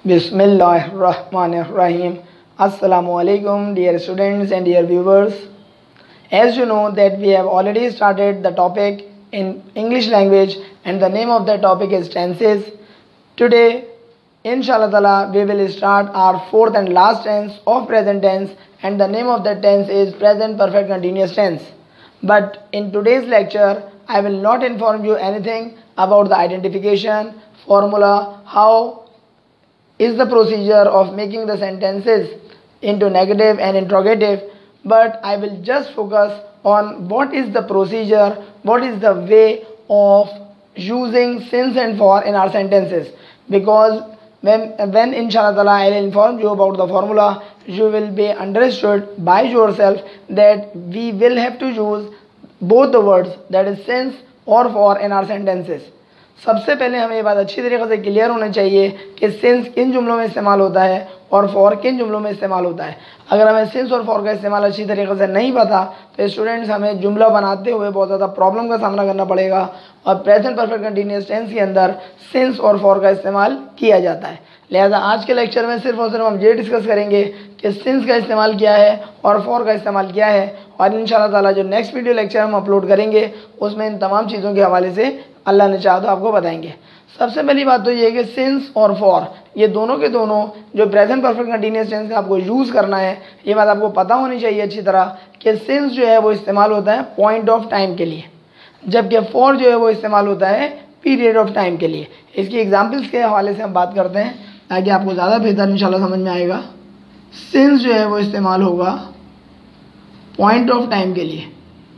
Bismillahirrahmanirrahim. Assalamu alaikum, dear students and dear viewers. As you know that we have already started the topic in English language and the name of the topic is tenses. Today, inshallah ta'ala, we will start our fourth and last tense of present tense and the name of that tense is present perfect continuous tense. But in today's lecture, I will not inform you anything about the identification, formula, how is the procedure of making the sentences into negative and interrogative, but I will just focus on what is the procedure, what is the way of using since and for in our sentences, because when inshallah ta'ala I will inform you about the formula, you will be understood by yourself that we will have to use both the words, that is since or for, in our sentences. सबसे पहले हमें ये बात अच्छी तरीके से clear होना चाहिए कि सिंस किन जुमलों में इस्तेमाल होता है और फॉर किन जुमलों में इस्तेमाल होता है। अगर हमें सिंस और फॉर का इस्तेमाल अच्छी तरीके से नहीं पता तो स्टूडेंट्स हमें जुमला बनाते हुए बहुत ज़्यादा प्रॉब्लम का सामना करना पड़ेगा। और प्रेजेंट परफेक्ट कंटिन्यूअस टेंस के अंदर सिंस और फॉर का इस्तेमाल किया जाता है। लिहाजा आज के लेक्चर में सिर्फ और सिर्फ हम ये डिस्कस करेंगे कि सिंस का इस्तेमाल क्या है और फॉर का इस्तेमाल क्या है, और इंशाल्लाह ताला जो नेक्स्ट वीडियो लेक्चर हम अपलोड करेंगे उसमें इन तमाम चीज़ों के हवाले से अल्लाह ने चाहा तो आपको बताएंगे। सबसे पहली बात तो ये है कि सिंस और फॉर ये दोनों के दोनों जो प्रेजेंट परफेक्ट कंटिन्यूअस टेंस का आपको यूज़ करना है, ये बात आपको पता होनी चाहिए अच्छी तरह कि सिंस जो है वो इस्तेमाल होता है पॉइंट ऑफ टाइम के लिए, जबकि फॉर जो है वो इस्तेमाल होता है पीरियड ऑफ टाइम के लिए। इसकी एग्जाम्पल्स के हवाले से हम बात करते हैं ताकि आपको ज़्यादा बेहतर इंशाल्लाह समझ में आएगा। सिंस जो है वो इस्तेमाल होगा पॉइंट ऑफ टाइम के लिए,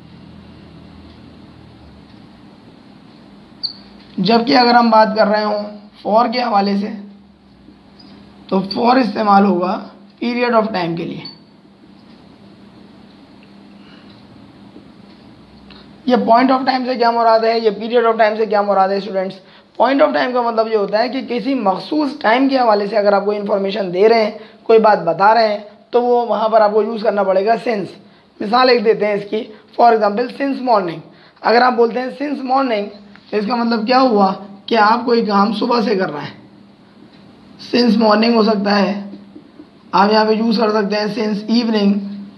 जबकि अगर हम बात कर रहे हों फॉर के हवाले से तो फॉर इस्तेमाल होगा पीरियड ऑफ टाइम के लिए। ये पॉइंट ऑफ टाइम से क्या मुराद है, ये पीरियड ऑफ टाइम से क्या मुराद है स्टूडेंट्स? पॉइंट ऑफ टाइम का मतलब ये होता है कि किसी मखसूस टाइम के हवाले से अगर आप कोई इन्फॉर्मेशन दे रहे हैं, कोई बात बता रहे हैं, तो वो वहाँ पर आपको यूज़ करना पड़ेगा सिंस। मिसाल एक देते हैं इसकी, फॉर एग्जांपल सिंस मॉर्निंग। अगर आप बोलते हैं सिंस मॉर्निंग तो इसका मतलब क्या हुआ कि आप कोई काम सुबह से कर रहे हैं। सिंस मॉर्निंग हो सकता है, आप यहाँ पे यूज़ कर सकते हैं सिंस इवनिंग,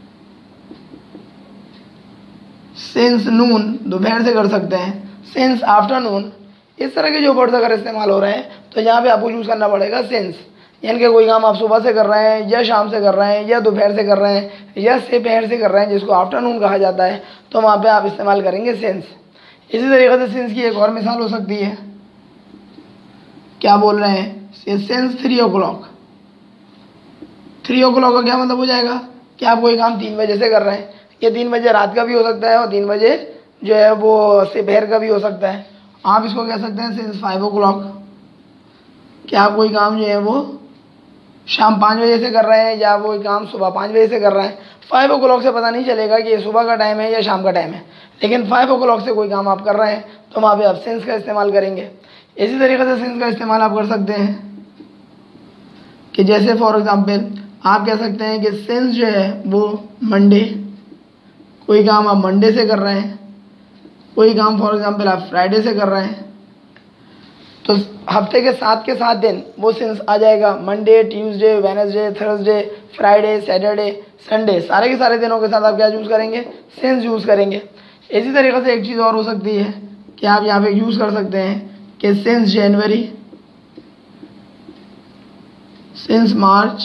सिंस नून दोपहर से कर सकते हैं, सिंस आफ्टरनून। इस तरह के जो वर्ड्स अगर इस्तेमाल हो रहे हैं तो यहाँ पे आपको यूज़ करना पड़ेगा सिंस। यानी कि कोई काम आप सुबह से कर रहे हैं या शाम से कर रहे हैं या दोपहर से कर रहे हैं या दोपहर से कर रहे हैं, जिसको आफ्टरनून कहा जाता है, तो वहाँ पे आप इस्तेमाल करेंगे सिंस। इसी तरीके से सिंस की एक और मिसाल हो सकती है, क्या बोल रहे हैं, सिंस 3 o'clock। 3 o'clock का क्या मतलब हो जाएगा कि आप कोई काम 3 बजे से कर रहे हैं। ये 3 बजे रात का भी हो सकता है और 3 बजे जो है वो दोपहर का भी हो सकता है। आप इसको कह सकते हैं सिंस 5 o'clock, कि आप कोई काम जो है वो शाम 5 बजे से कर रहे हैं या वो काम सुबह 5 बजे से कर रहे हैं। 5 o'clock से पता नहीं चलेगा कि ये सुबह का टाइम है या शाम का टाइम है, लेकिन 5 o'clock से कोई काम आप कर रहे हैं तो वहाँ पे आप सिंस का इस्तेमाल करेंगे। इसी तरीके से सिंस का इस्तेमाल आप कर सकते हैं कि जैसे फॉर एग्ज़ाम्पल आप कह सकते हैं कि सिंस जो है वो मंडे, कोई काम आप मंडे से कर रहे हैं, कोई काम फॉर एग्ज़ाम्पल आप फ्राइडे से कर रहे हैं, तो हफ्ते के 7 दिन वो सिंस आ जाएगा। Monday, Tuesday, Wednesday, Thursday, Friday, Saturday, Sunday, सारे के सारे दिनों के साथ आप क्या यूज़ करेंगे, सिंस यूज़ करेंगे। इसी तरीके से एक चीज़ और हो सकती है कि आप यहाँ पे यूज़ कर सकते हैं कि since January, since March,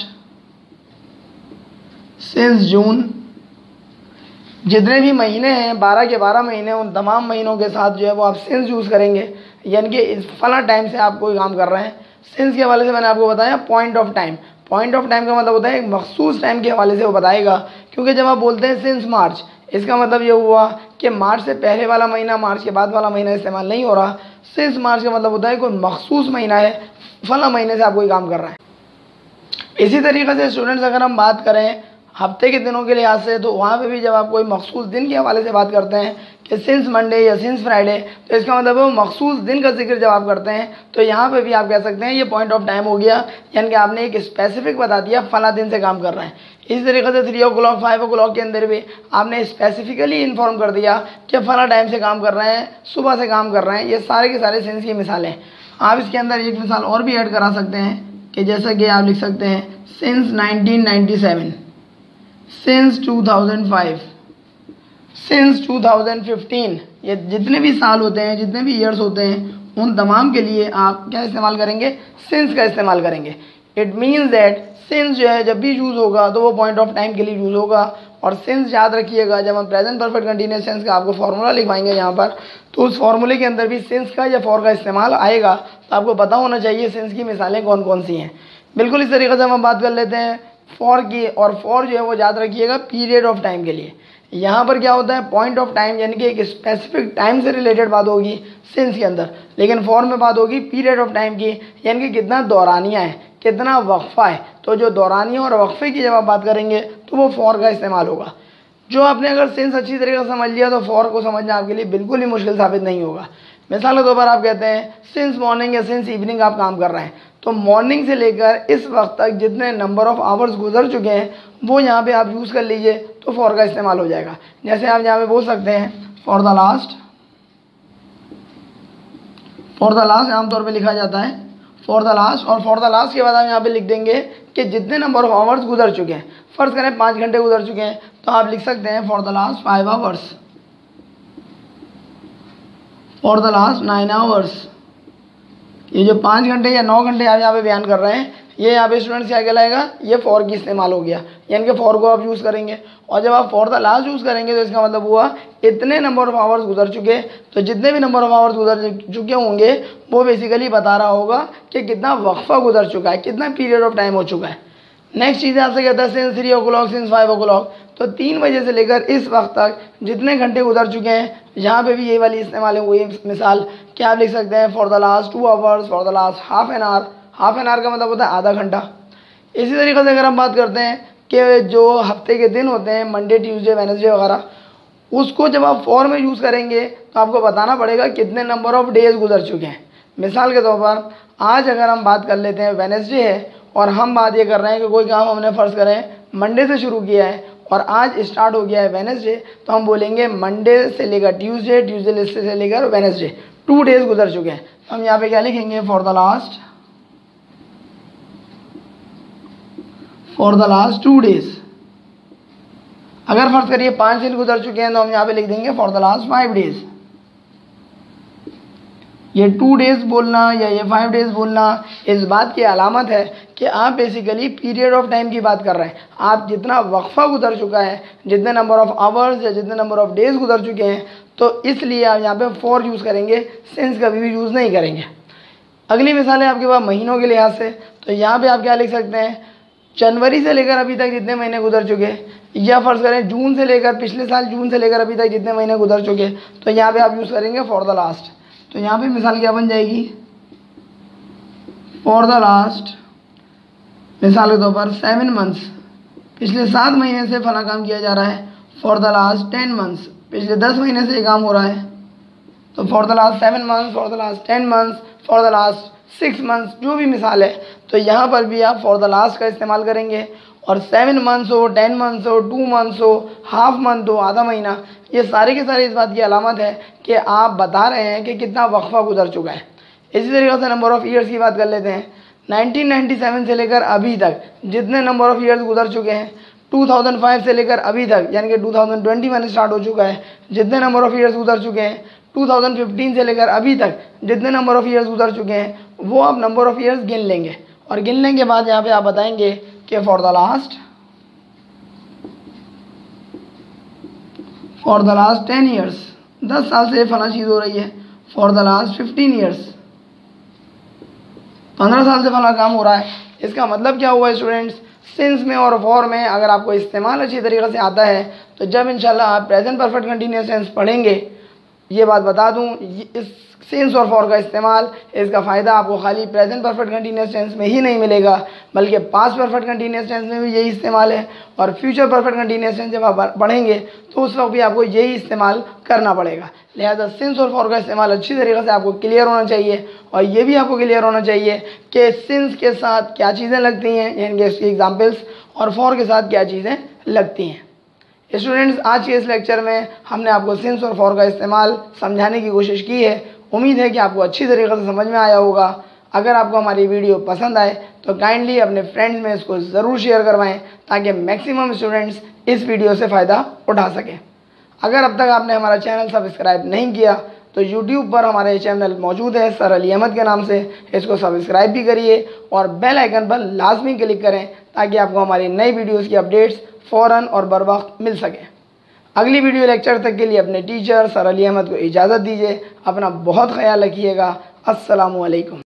since June. जितने भी महीने हैं 12 के 12 महीने, उन तमाम महीनों के साथ जो है वो आप सिंस यूज़ करेंगे। यानी कि इस फला टाइम से आप कोई काम कर रहे हैं। सिंस के हवाले से मैंने आपको बताया point of time. Point of time का मतलब होता है एक मखसूस टाइम के हवाले से वो बताएगा, क्योंकि जब आप बोलते हैं सिंस मार्च, इसका मतलब ये हुआ कि मार्च से पहले वाला महीना, मार्च के बाद वाला महीना इस्तेमाल नहीं हो रहा। सिंस मार्च का मतलब होता है कोई मखसूस महीना है, फला महीने से आप कोई काम कर रहे हैं। इसी तरीके से स्टूडेंट्स अगर हम बात करें हफ्ते के दिनों के लिहाज से, तो वहाँ पे भी जब आप कोई मखसूस दिन के हवाले से बात करते हैं कि सिंस मंडे या सिंस फ्राइडे, तो इसका मतलब है वो मखसूस दिन का जिक्र जब आप करते हैं तो यहाँ पे भी आप कह सकते हैं ये पॉइंट ऑफ टाइम हो गया, यानी कि आपने एक स्पेसिफिक बता दिया फला दिन से काम कर रहे हैं। इसी तरीके से 3 o'clock 5 o'clock के अंदर भी आपने स्पेसिफिकली इन्फॉर्म कर दिया कि फला टाइम से काम कर रहे हैं, सुबह से काम कर रहे हैं। ये सारे के सारे सिंस की मिसालें। आप इसके अंदर एक मिसाल और भी ऐड करा सकते हैं कि जैसा कि आप लिख सकते हैं सिंस 1997, सिंस 2005, सिंस 2015, ये जितने भी साल होते हैं, जितने भी ईयर्स होते हैं, उन तमाम के लिए आप क्या इस्तेमाल करेंगे, सिंस का इस्तेमाल करेंगे। इट मीन्स दैट सिंस जो है जब भी यूज़ होगा तो वो पॉइंट ऑफ टाइम के लिए यूज़ होगा। और सिंस याद रखिएगा, जब हम प्रेजेंट परफेक्ट कंटिन्यूअस टेंस का आपको फॉर्मूला लिखवाएंगे यहाँ पर, तो उस फॉर्मूले के अंदर भी सिंस का या फॉर का इस्तेमाल आएगा। तो आपको पता होना चाहिए सिंस की मिसालें कौन कौन सी हैं। बिल्कुल इस तरीके से हम बात कर लेते हैं फॉर की। और फॉर जो है वो याद रखिएगा पीरियड ऑफ टाइम के लिए। यहाँ पर क्या होता है, पॉइंट ऑफ टाइम यानी कि एक स्पेसिफिक टाइम से रिलेटेड बात होगी सिंस के अंदर, लेकिन फॉर में बात होगी पीरियड ऑफ टाइम की, यानी कि कितना दौरानिया है, कितना वक्फा है। तो जो दौरानिया और वक्फे की जब आप बात करेंगे तो वो फॉर का इस्तेमाल होगा। जो आपने अगर सिंस अच्छी तरीके से समझ लिया तो फॉर को समझना आपके लिए बिल्कुल ही मुश्किल साबित नहीं होगा। मिसाल के तौर पर आप कहते हैं सिंस मॉर्निंग या सिंस इवनिंग आप काम कर रहे हैं, तो मॉर्निंग से लेकर इस वक्त तक जितने नंबर ऑफ आवर्स गुजर चुके हैं वो यहाँ पे आप यूज़ कर लीजिए तो फॉर का इस्तेमाल हो जाएगा। जैसे आप यहाँ पे बोल सकते हैं for the last, for the last आमतौर पे लिखा जाता है फॉर द लास्ट, और फॉर द लास्ट के बाद हम यहाँ पे लिख देंगे कि जितने नंबर ऑफ आवर्स गुजर चुके हैं। फ़र्ज़ करें 5 घंटे गुजर चुके हैं तो आप लिख सकते हैं for the last 5 hours, for the last 9 hours. ये जो 5 घंटे या 9 घंटे आप यहाँ पे बयान कर रहे हैं, ये यहाँ पे स्टूडेंट्स क्या कहलाएगा, ये फॉर की इस्तेमाल हो गया, यानी कि फॉर को आप यूज़ करेंगे। और जब आप फॉर द लास्ट यूज़ करेंगे तो इसका मतलब हुआ इतने नंबर ऑफ आवर्स गुजर चुके। तो जितने भी नंबर ऑफ आवर्स गुजर चुके होंगे वो बेसिकली बता रहा होगा कि कितना वक्फा गुजर चुका है, कितना पीरियड ऑफ टाइम हो चुका है। नेक्स्ट चीज़ आपसे कहता है सिंस 3 o'clock, सिंस 5 o'clock, तो 3 बजे से लेकर इस वक्त तक जितने घंटे गुजर चुके हैं, यहाँ पे भी ये वाली इस्तेमाल है। वही मिसाल क्या आप लिख सकते हैं for the last 2 hours, for the last half an hour. Half an hour का मतलब होता है आधा घंटा। इसी तरीके से अगर हम बात करते हैं कि जो हफ्ते के दिन होते हैं मंडे, ट्यूसडे, वेडनेसडे वगैरह, उसको जब आप फॉर में यूज़ करेंगे तो आपको बताना पड़ेगा कितने नंबर ऑफ डेज गुजर चुके हैं। मिसाल के तौर पर आज अगर हम बात कर लेते हैं वेडनेसडे है और हम बात ये कर रहे हैं कि कोई काम हमने फ़र्ज़ करें मंडे से शुरू किया है और आज स्टार्ट हो गया है वेडनेसडे, तो हम बोलेंगे मंडे से लेकर ट्यूसडे, ट्यूसडे से लेकर वेडनेसडे 2 डेज़ गुजर चुके हैं। तो हम यहाँ पे क्या लिखेंगे फॉर द लास्ट 2 डेज़। अगर फ़र्ज़ करिए 5 दिन गुजर चुके हैं तो हम यहाँ पे लिख देंगे फॉर द लास्ट 5 डेज़। ये 2 डेज़ बोलना या ये 5 डेज़ बोलना इस बात की अलामत है कि आप बेसिकली पीरियड ऑफ टाइम की बात कर रहे हैं। आप जितना वक्फा गुजर चुका है, जितने नंबर ऑफ आवर्स या जितने नंबर ऑफ डेज़ गुजर चुके हैं, तो इसलिए आप यहाँ पे फॉर यूज़ करेंगे, सिंस कभी भी यूज़ नहीं करेंगे। अगली मिसाल है आपके पास महीनों के लिहाज से, तो यहाँ पर आप क्या लिख सकते हैं जनवरी से लेकर अभी तक जितने महीने गुजर चुके, या फ़र्ज़ करें जून से लेकर पिछले साल जून से लेकर अभी तक जितने महीने गुजर चुके, तो यहाँ पे आप यूज़ करेंगे फॉर द लास्ट। तो यहाँ पे मिसाल क्या बन जाएगी फॉर द लास्ट, मिसाल के तौर पर 7 मंथ्स, पिछले 7 महीने से फला काम किया जा रहा है। फॉर द लास्ट 10 मंथ्स, पिछले 10 महीने से ये काम हो रहा है। तो for the last 7 months, for the last 10 months, for the last 6 months, जो भी मिसाल है, तो यहाँ पर भी आप फॉर द लास्ट का इस्तेमाल करेंगे। और 7 मंथ्स हो, 10 मंथ्स हो, 2 मंथ्स हो, हाफ मंथ हो, आधा महीना, ये सारे के सारे इस बात की अलामत है कि आप बता रहे हैं कि कितना वक्फा गुजर चुका है। इसी तरीके से नंबर ऑफ़ ईयर्स की बात कर लेते हैं। 1997 से लेकर अभी तक जितने नंबर ऑफ़ ईयर्स गुजर चुके हैं, 2005 से लेकर अभी तक यानी कि 2021 स्टार्ट हो चुका है, जितने नंबर ऑफ़ ईयर्स गुजर चुके हैं, 2015 से लेकर अभी तक जितने नंबर ऑफ़ ईयर्स गुजर चुके हैं, वो आप नंबर ऑफ़ ईयर्स गिन लेंगे। और गिनने के बाद यहाँ पे आप बताएंगे कि फॉर द लास्ट 10 ईयर्स, 10 साल से फला चीज़ हो रही है। फॉर द लास्ट 15 ईयर्स, 15 साल से फला काम हो रहा है। इसका मतलब क्या हुआ स्टूडेंट्स, सिंस में और फॉर में अगर आपको इस्तेमाल अच्छी तरीके से आता है तो जब इंशाल्लाह आप प्रेजेंट परफेक्ट कंटिन्यूअस टेंस पढ़ेंगे, ये बात बता दूं, इस सिंस और फॉर का इस्तेमाल, इसका फ़ायदा आपको खाली प्रेजेंट परफेक्ट कंटिन्यूअस टेंस में ही नहीं मिलेगा, बल्कि पास्ट परफेक्ट कंटिन्यूअस टेंस में भी यही इस्तेमाल है। और फ्यूचर परफेक्ट कंटिन्यूअस टेंस जब आप पढ़ेंगे तो उस वक्त भी आपको यही इस्तेमाल करना पड़ेगा। लिहाजा सिंस और फॉर का इस्तेमाल अच्छी तरीके से आपको क्लियर होना चाहिए। और ये भी आपको क्लियर होना चाहिए कि सिंस के साथ क्या चीज़ें लगती हैं, यानी कि इसकी एग्जाम्पल्स, और फॉर के साथ क्या चीज़ें लगती हैं। स्टूडेंट्स, आज के इस लेक्चर में हमने आपको सिंस और फॉर का इस्तेमाल समझाने की कोशिश की है। उम्मीद है कि आपको अच्छी तरीके से समझ में आया होगा। अगर आपको हमारी वीडियो पसंद आए तो काइंडली अपने फ्रेंड्स में इसको ज़रूर शेयर करवाएं ताकि मैक्सिमम स्टूडेंट्स इस वीडियो से फ़ायदा उठा सकें। अगर अब तक आपने हमारा चैनल सब्सक्राइब नहीं किया तो YouTube पर हमारे चैनल मौजूद है सर अली अहमद के नाम से, इसको सब्सक्राइब भी करिए और बेल आइकन पर लाजमी क्लिक करें ताकि आपको हमारी नई वीडियोस की अपडेट्स फ़ौरन और बर वक्त मिल सकें। अगली वीडियो लेक्चर तक के लिए अपने टीचर सर अली अहमद को इजाज़त दीजिए। अपना बहुत ख्याल रखिएगा। अस्सलामु अलैकुम।